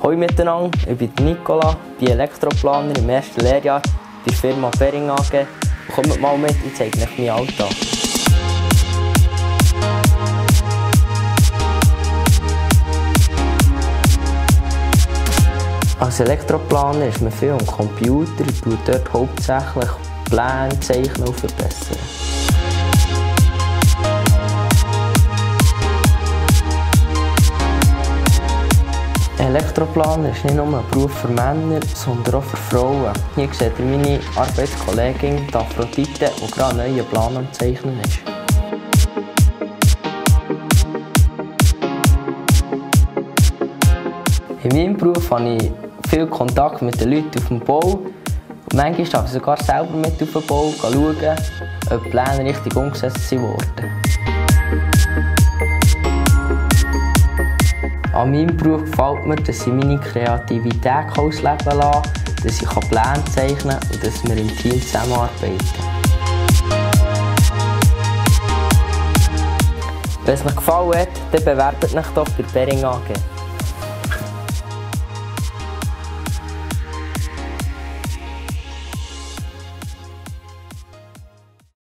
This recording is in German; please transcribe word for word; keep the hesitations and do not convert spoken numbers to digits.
Hallo miteinander, ich bin Nicola, bin Elektroplaner im ersten Lehrjahr bei der Firma Bering A G. Kommt mal mit, ich zeige euch meinen Alltag. Als Elektroplaner ist man viel am Computer, ich tue dort hauptsächlich Pläne, zeichnen und verbessern. Elektroplaner ist nicht nur ein Beruf für Männer, sondern auch für Frauen. Hier seht ihr meine Arbeitskollegin Aphrodite, die gerade einen neuen Plan am Zeichnen ist. In meinem Beruf habe ich viel Kontakt mit den Leuten auf dem Bau. Und manchmal darf ich sogar selber mit auf den Bau schauen, ob die Pläne richtig umgesetzt wurden. An meinem Beruf gefällt mir, dass ich meine Kreativität ausleben kann, dass ich Pläne zeichnen kann und dass wir im Team zusammenarbeiten. Wenn es euch gefallen hat, dann bewerbt euch doch bei Bering A G.